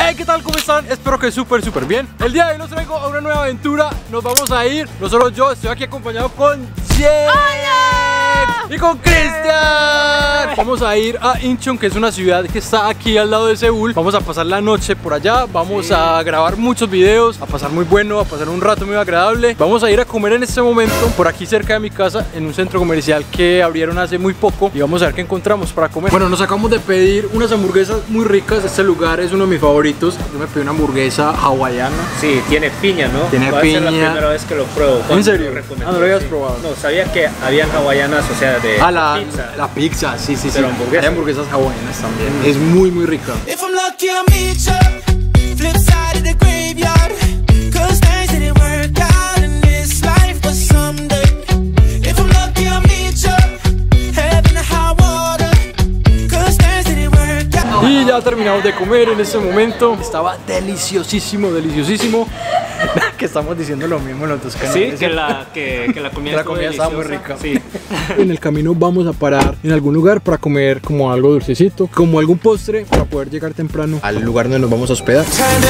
Hey, ¿qué tal? ¿Cómo están? Espero que súper bien. El día de hoy los traigo a una nueva aventura. Nos vamos a ir, no solo yo, estoy aquí acompañado con Jen y con Cristian. Vamos a ir a Incheon, que es una ciudad que está aquí al lado de Seúl. Vamos a pasar la noche por allá. Vamos a grabar muchos videos, a pasar muy bueno, a pasar un rato muy agradable. Vamos a ir a comer en este momento por aquí cerca de mi casa, en un centro comercial que abrieron hace muy poco. Y vamos a ver qué encontramos para comer. Bueno, nos acabamos de pedir unas hamburguesas muy ricas. Este lugar es uno de mis favoritos. Yo me pedí una hamburguesa hawaiana. Sí, tiene piña, ¿no? Tiene piña. Es la primera vez que lo pruebo. ¿En serio? No lo habías probado. No, sabía que habían hawaianas, o sea, de pizza. La pizza, sí. Pero hamburguesas. Hay hamburguesas hawaianas también. Es muy rica. Y ya terminamos de comer en este momento. Estaba deliciosísimo. Que estamos diciendo lo mismo en los dos canales. Sí, que la comida estaba muy rica. Sí. En el camino vamos a parar en algún lugar para comer como algo dulcecito, como algún postre, para poder llegar temprano al lugar donde nos vamos a hospedar.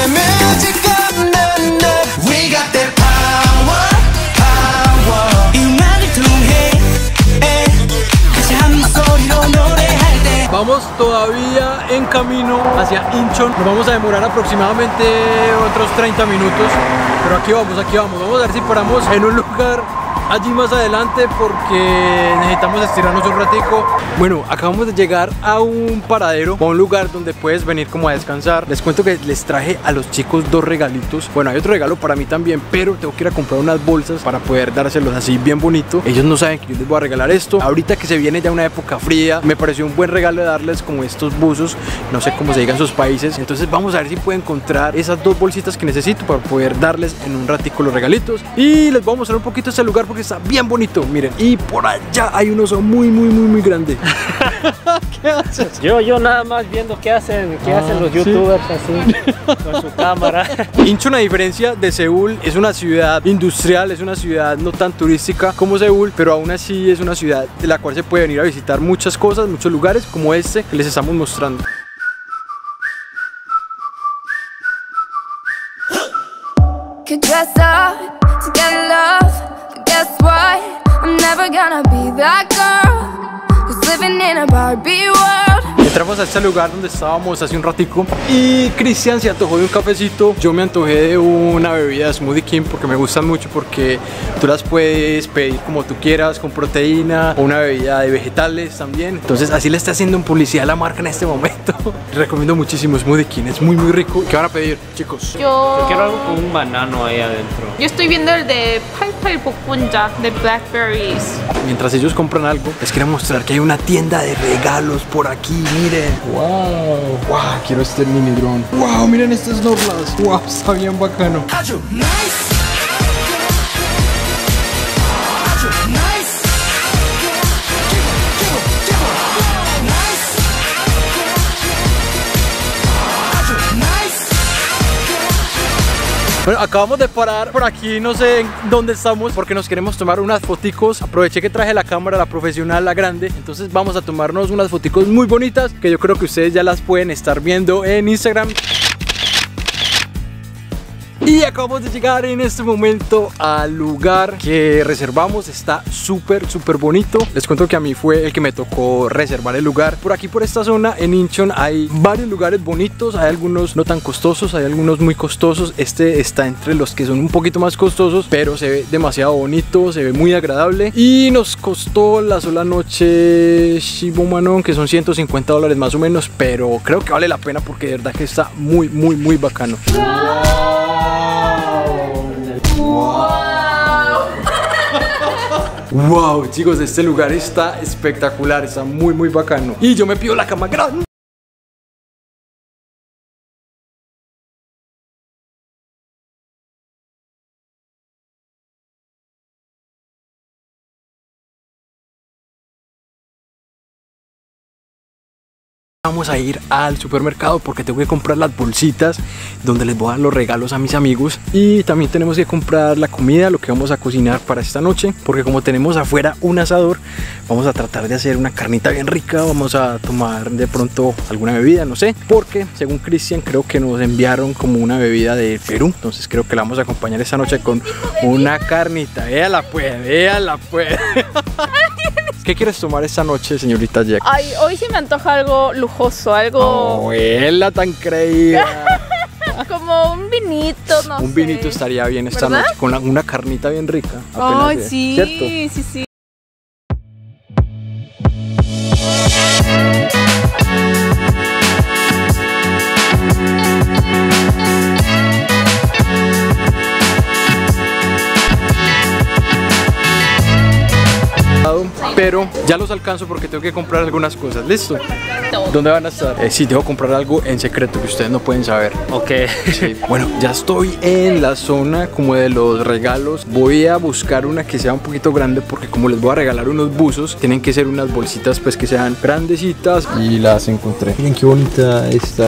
Vamos todavía en camino hacia Incheon. Nos vamos a demorar aproximadamente otros 30 minutos. Pero aquí vamos. Vamos a ver si paramos en un lugar allí más adelante porque necesitamos estirarnos un ratico. Bueno, acabamos de llegar a un paradero, a un lugar donde puedes venir como a descansar. Les cuento que les traje a los chicos dos regalitos. Bueno, hay otro regalo para mí también, pero tengo que ir a comprar unas bolsas para poder dárselos así bien bonito. Ellos no saben que yo les voy a regalar esto. Ahorita que se viene ya una época fría, me pareció un buen regalo de darles como estos buzos. No sé cómo se diga en sus países. Entonces vamos a ver si puedo encontrar esas dos bolsitas que necesito para poder darles en un ratico los regalitos. Y les voy a mostrar un poquito este lugar porque está bien bonito, miren. Y por allá hay un oso muy grande. ¿Qué haces? Yo nada más viendo qué hacen los youtubers así con su cámara. Incheon, a diferencia de Seúl, es una ciudad industrial, es una ciudad no tan turística como Seúl, pero aún así es una ciudad de la cual se puede venir a visitar muchas cosas, muchos lugares como este que les estamos mostrando. Guess what? I'm never gonna be that girl who's living in a Barbie world. Entramos a este lugar donde estábamos hace un ratico y Cristian se antojó de un cafecito. Yo me antojé de una bebida de Smoothie King porque me gustan mucho, porque tú las puedes pedir como tú quieras, con proteína o una bebida de vegetales también. Entonces así le está haciendo en publicidad a la marca en este momento. Recomiendo muchísimo Smoothie King, es muy rico. ¿Qué van a pedir, chicos? Yo quiero algo con un banano ahí adentro. Yo estoy viendo el de Palpalpopunja de Blackberries. Mientras ellos compran algo, les quiero mostrar que hay una tienda de regalos por aquí, miren. Wow, quiero este mini dron. Wow, miren estas Snorlax. Wow, está bien bacano. Bueno, acabamos de parar por aquí, no sé en dónde estamos, porque nos queremos tomar unas foticos. Aproveché que traje la cámara, la profesional, la grande. Entonces vamos a tomarnos unas foticos muy bonitas, que yo creo que ustedes ya las pueden estar viendo en Instagram. Y acabamos de llegar en este momento al lugar que reservamos. Está súper bonito. Les cuento que a mí fue el que me tocó reservar el lugar. Por aquí, por esta zona en Incheon, hay varios lugares bonitos. Hay algunos no tan costosos, hay algunos muy costosos. Este está entre los que son un poquito más costosos, pero se ve demasiado bonito, se ve muy agradable. Y nos costó la sola noche Shibumanon, que son $150 más o menos, pero creo que vale la pena porque de verdad que está muy bacano. Wow, chicos, este lugar está espectacular, está muy bacano. Y yo me pido la cama grande. Vamos a ir al supermercado porque tengo que comprar las bolsitas donde les voy a dar los regalos a mis amigos. Y también tenemos que comprar la comida, lo que vamos a cocinar para esta noche. Porque como tenemos afuera un asador, vamos a tratar de hacer una carnita bien rica. Vamos a tomar de pronto alguna bebida, no sé. Porque según Cristian creo que nos enviaron como una bebida de Perú. Entonces creo que la vamos a acompañar esta noche con una carnita. Véala pues, véala pues. ¿Qué quieres tomar esta noche, señorita Jack? Ay, hoy sí me antoja algo lujoso, algo... Oh, la tan creída. Como un vinito, no sé. Un vinito estaría bien esta ¿verdad? noche, con una carnita bien rica. Ay, Apenas sí, ¿cierto? sí, sí. Pero ya los alcanzo porque tengo que comprar algunas cosas. ¿Listo? ¿Dónde van a estar? Sí, tengo que comprar algo en secreto que ustedes no pueden saber. Ok. Sí. Bueno, ya estoy en la zona como de los regalos. Voy a buscar una que sea un poquito grande porque como les voy a regalar unos buzos, tienen que ser unas bolsitas pues que sean grandecitas. Y las encontré. Miren qué bonita esta.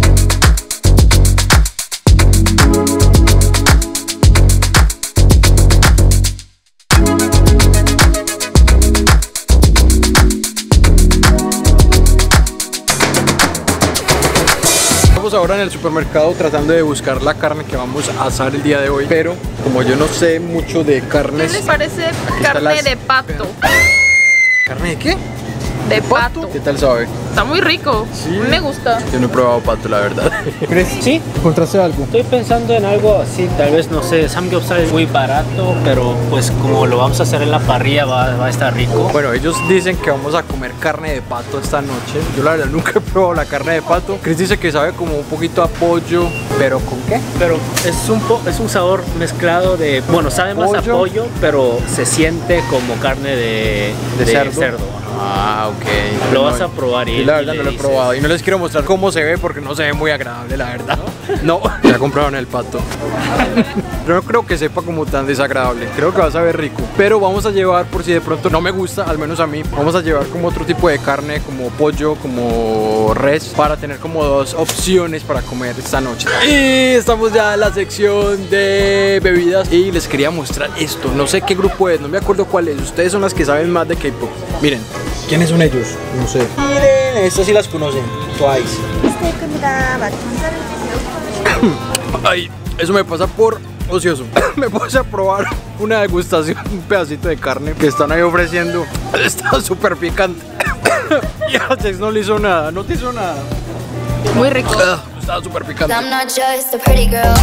Ahora en el supermercado tratando de buscar la carne que vamos a asar el día de hoy, pero como yo no sé mucho de carnes, ¿Qué les parece carne de pato? ¿Carne de qué? De pato. ¿Qué tal sabe? Está muy rico. Sí. A mí me gusta. Yo no he probado pato, la verdad. ¿Crees? Sí, ¿Encontraste algo? estoy pensando en algo así, tal vez, no sé, samgyeopsal es muy barato, pero pues como lo vamos a hacer en la parrilla va a estar rico. Bueno, ellos dicen que vamos a comer carne de pato esta noche. Yo la verdad nunca he probado la carne de pato. Chris dice que sabe como un poquito a pollo, pero ¿con qué? Pero es un sabor mezclado de, bueno, sabe más a pollo, pero se siente como carne de cerdo. Ah, ok. Lo vas a probar y la verdad no lo he probado y no les quiero mostrar cómo se ve porque no se ve muy agradable, la verdad. No, ya compraron el pato. Pero no creo que sepa como tan desagradable. Creo que va a saber rico. Pero vamos a llevar, por si de pronto no me gusta, al menos a mí, vamos a llevar como otro tipo de carne, como pollo, como res, para tener como dos opciones para comer esta noche. Y estamos ya en la sección de bebidas y les quería mostrar esto. No sé qué grupo es, no me acuerdo cuál es. Ustedes son las que saben más de K-pop. Miren, ¿quiénes son ellos? No sé. Miren, estas sí las conocen. Twice. Ay, eso me pasa por ocioso. Me puse a probar una degustación, un pedacito de carne que están ahí ofreciendo. Está súper picante. Y a Jax no le hizo nada, no te hizo nada. Muy rico. Estaba súper picante. I'm not just a pretty girl.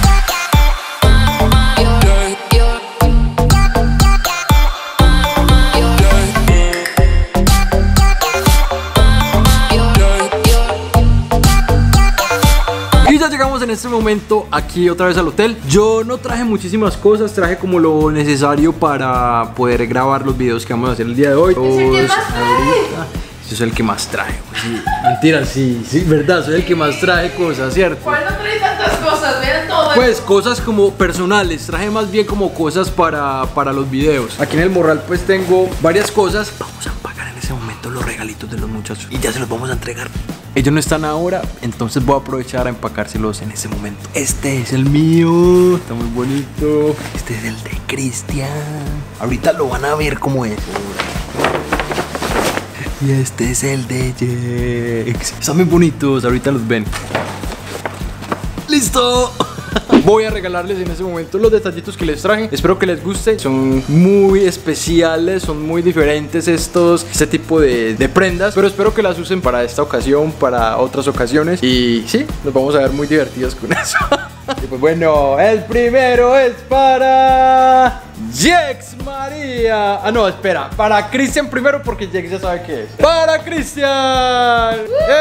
En este momento aquí otra vez al hotel. Yo no traje muchísimas cosas, traje como lo necesario para poder grabar los videos que vamos a hacer el día de hoy. Yo soy el que más traje. Sí, mentira, sí, verdad, soy el que más traje cosas, ¿cierto? ¿Cuál no trae tantas cosas? Vean todo. Pues cosas como personales, traje más bien como cosas para los videos. Aquí en el morral pues tengo varias cosas. Vamos a empacar en ese momento los regalitos de los muchachos y ya se los vamos a entregar. Ellos no están ahora, entonces voy a aprovechar a empacárselos en ese momento. Este es el mío, está muy bonito. Este es el de Cristian. Ahorita lo van a ver cómo es. Y este es el de Jax. Están muy bonitos, ahorita los ven. ¡Listo! Voy a regalarles en ese momento los detallitos que les traje. Espero que les guste. Son muy especiales, son muy diferentes este tipo de prendas. Pero espero que las usen para esta ocasión, para otras ocasiones. Y sí, nos vamos a ver muy divertidos con eso. Y pues bueno, el primero es para Jax María. Ah, no, espera, para Cristian primero porque Jax ya sabe qué es. ¡Para Cristian!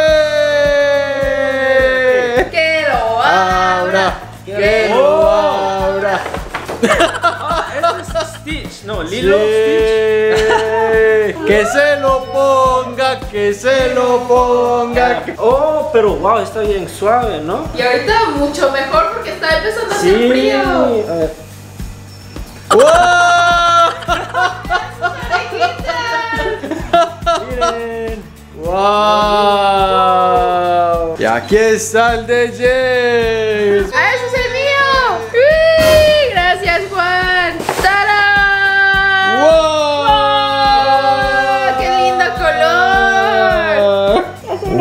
¡Que lo abra! ¡Que lo abra! Eso es Stitch, no, Lilo Stitch. Que se lo ponga, que se lo ponga. Oh, pero wow, está bien suave, ¿no? Y ahorita mucho mejor porque está empezando a hacer Sí. frío. A ver. ¡Wow! Miren. ¡Wow! Y aquí está el de James. ¡Ah, ese es el mío! ¡Uy! Gracias, Juan. ¡Tarán! ¡Wow! ¡Qué lindo color!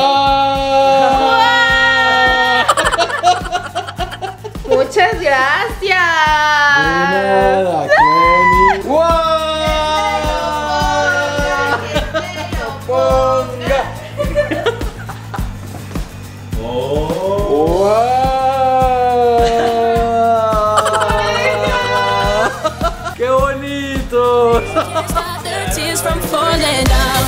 ¡Wow! Muchas gracias. Nada, Kenny. ¡Wow! Ponga. ¡Wow! ¡Qué bonito! Stop the tears from falling down.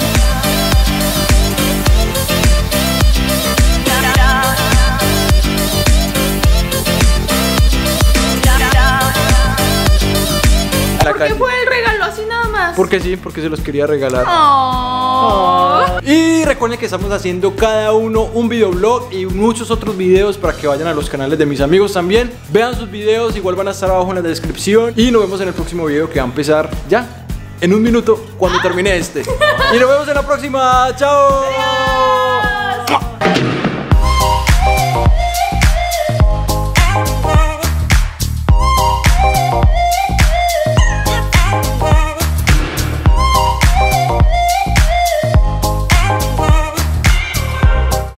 La ¿Por qué calle. fue el regalo así nada más? Porque sí, porque se los quería regalar. Oh. Y recuerden que estamos haciendo cada uno un videoblog y muchos otros videos para que vayan a los canales de mis amigos también. Vean sus videos, igual van a estar abajo en la descripción. Y nos vemos en el próximo video que va a empezar ya en un minuto cuando termine este. Y nos vemos en la próxima. ¡Chao!